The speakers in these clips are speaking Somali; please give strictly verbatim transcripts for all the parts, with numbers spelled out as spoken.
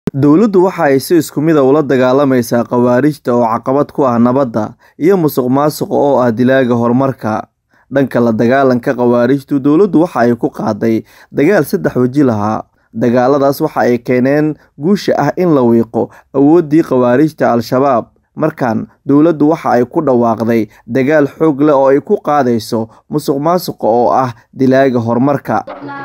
Dawladdu waxa ay si isku mid ah ula dagaalamaysaa khawaarijta oo caqabad ku ah nabadda iyo musuqmaasuqa oo ah dilaaga horumarka. Dhanka la dagaalanka khawaarijtu, dawladdu waxa ay ku qaaday dagaal saddex waji lahaa. Dagaaladaas waxa ay keeneen guusha ah in la wiiqo awooddii khawaarijta Al-Shabaab. Markan dawladdu waxa ay ku dhawaaqday dagaal xoog leh oo ay ku qaadayso musuqmaasuqa oo ah dilaaga horumarka.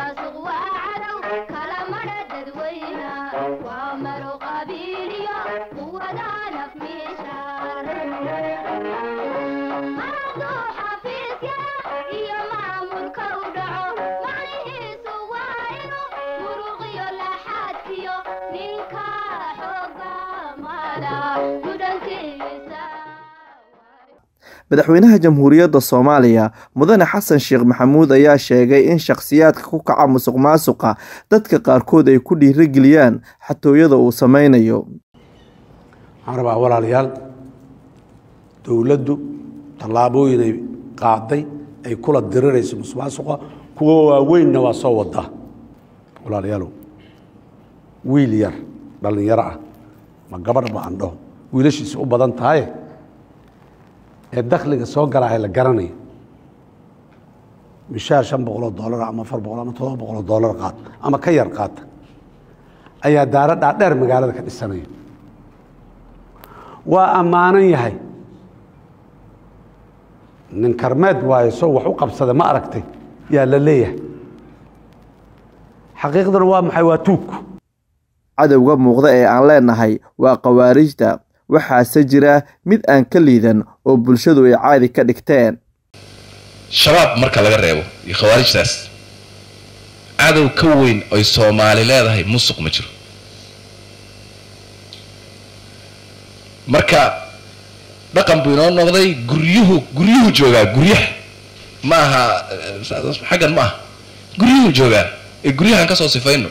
Madaxweynaha Jamhuuriyadda Soomaaliya Mudane Xasan Sheekh Maxamuud ayaa sheegay in shakhsiyaadka ku kaca musuqmaasuqa dadka qaarkood ay ku dhiirigeliyaan xatooyada uu sameynayo. Waxaan rabaa walaalayaal, dawladdu tallaabooyin ay qaaday ay kula dirirayso musuqmaasuqa, kuwa waaweynna waa soo wadaa. Walaalayaal, wiil yar dhalinyaro ah ma gabadh ba aan dhaho wiilashiisa u badan tahay ee dakhliga soo galaya la garanayo mishaar shan boqol oo dollar ama afar boqol ama todoba boqol oo dollar qaad ama ka yar qaata ayaa daara dhaadheer magaalada ka dhisanaya. waa ammaanan yahay nin karmeed waayo soo wax u qabsada ma aragtay yaa la leeyahay. xaqiiqdana waa maxay? waa tuug. cadowga muuqda ee aan leenahay waa khawaarijta, waxaase jira mid aan ka liidan oo bulshadu ay caadi ka dhigteen. shabaab marka laga reebo iyo khawaarijtaas, cadow ka weyn oo Soomaali leedahay musuq ma jiro. marka dhaqan buu inoo noqday guryuhu guryuhu joogaa guryaha ma aha xagan ma aha guryuhu joogaa ee guryahan ka soo sifayno.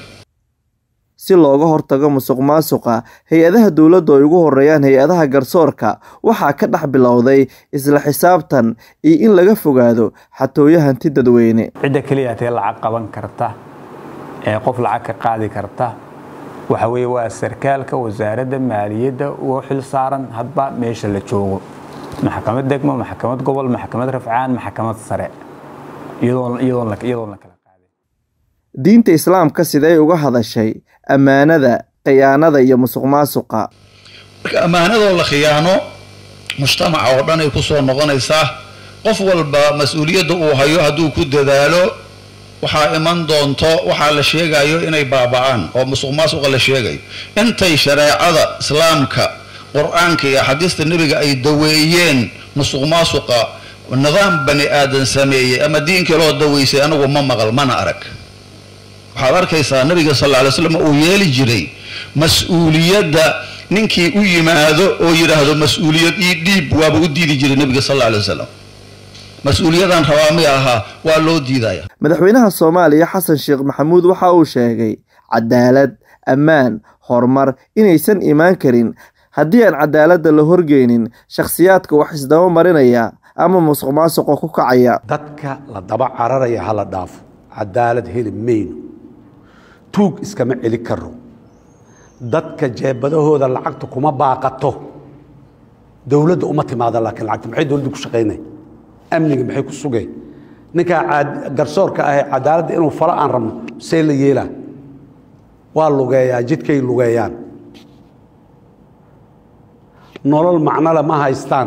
si looga hortago musuqmaasuqa, hay-adaha dawladda oo ugu horeeyaan hay-adaha garsoorka waxaa ka dhex bilowday isla xisaabtan iyo in laga fogaado xatooyo hanti dadweyne. cidda kaliya ee lacag qaban karta ee qof lacag ka qaadi karta waxa weeye waa sarkaalka wasaaradda maaliyadda oo xil saaran hadba meesha la joogo, maxkamad degmo, maxkamad gobol, maxkamad rafcaan, maxkamad sare, iyadoo iyadoo la iyadoo la kala qaaday. diinta islaamka sidee uga hadashay ammaanada, khiyaanada iyo musuqmaasuqa? marka ammaanada la khiyaano mujtamaca oo dhan ay ku soo noqonaysaa. qof walba mas'uuliyadda uu hayo hadduu ku dadaalo waxaa iman doonto waxaa la sheegayo inay baaba'aan oo musuqmaasuqa la sheegayo. intay shareecada islaamka, qur'aanka iyo xadiista nabiga ay daweeyeen musuqmaasuqa, nidaam bani aadan sameeyay ama diinka loo daweysay anigu ma maqal mana arag. waxaad arkaysaa nabiga sallallahu alayhi wasallam uu yeeli jiray mas'uuliyadda ninkii u yimaado oo yiraahdo mas'uuliyad ii dhiib waaba u diidi jiray nabiga sallallahu alayhi wasallam. mas'uuliyadan rawaami aha waa loo diidaya. madaxweynaha Soomaaliya Xasan Sheekh Maxamuud waxa uu sheegay cadaalad, ammaan, horumar inaysan imaan karin haddii aan cadaaladda la horgeynin shakhsiyaadka wax isdaba marinaya ama musuqmaasuqa ku kacaya. dadka la daba cararaya hala dhaafo, cadaalad heli mayno, tuug iskama celi karo, dadka jeebadahooda lacagta kuma baaqato, dawladda uma timaada. laakiin lacagta maxay dawladdu ku shaqaynay? amniga maxay ku sugay? ninka garsoorka ah cadaaladda inuu falo aan rabno see la yeelaa? waa lugeeyaa, jidkay lugeeyaan, nolol macnole ma haystaan.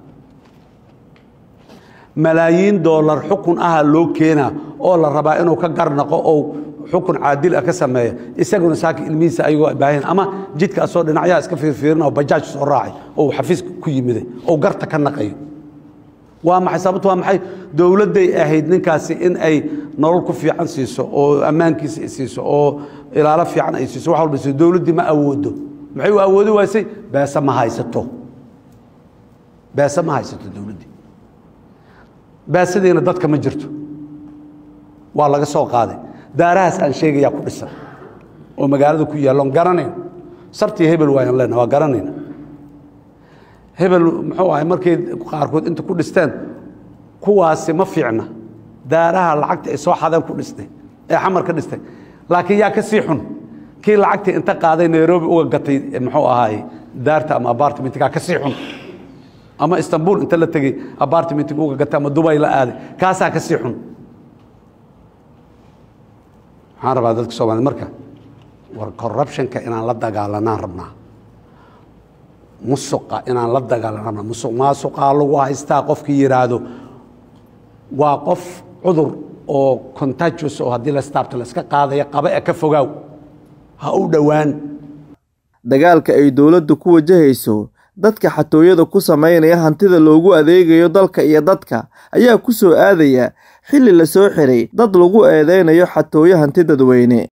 malaayiin dollar xukun ah loo keenaa oo la rabaa inuu ka garnaqo oo xukun caadil ah ka sameeyo, isaguna saaki ilmihiisa ayagoo baahan ama jidka soo dhinacyaa iska fiirfiirin oo bajaaj soo raacay oo xafiis ku yimiday oo garta ka naqayo. waa maxay sababtu? waa maxay? dawladday ahayd ninkaasi in ay nolol ku fiican siiso oo ammaankiisa siiso oo ilaalo fiican ay siiso, wax walba siiso. dawladdii ma awoodo. maxay u awoodi waysay? beesa ma haysato. beesa ma haysato dawladdii. beesadiina dadka ma jirto, waa laga soo qaaday. daarahaas aan sheegayaa ku dhisan oo magaalada ku yaalloon garanayno. sartii hebel waayaan leenahay, waa garanayna. hebel muxuu ahay markay qaarkood inta ku dhisteen kuwaasi ma fiicna. daaraha lacagta ay soo xadeen ku dhistay ee xamar ka dhistay. laakiin yaa ka sii xun kii lacagtii inta qaaday Nairobi uga gatay muxuu ahaay daarta ama apartment-ka ka sii xun ama Istanbul inta la tagay apartment-ka uga gatay ama Dubai la aaday kaasaa ka sii xun waxaan rabaa dadka Soomaaliyeed marka war corruption-ka inaan la dagaalanaan rabnaa musuqa inaan la dagaalanaa musuq maasuqa lagu haystaa qofkii yiraahdo waa qof cudur oo contagious oo hadii la staabto la iska qaadaya qaba ee ka fogaaw ha u dhawaan dagaalka ay dawladdu ku wajahayso dadka xatooyada ku sameynaya hantida loogu adeegayo dalka iyo dadka ayaa ku soo aadaya xilli la soo xiray dad lagu eedeynayo xatooyo hanti dadweyne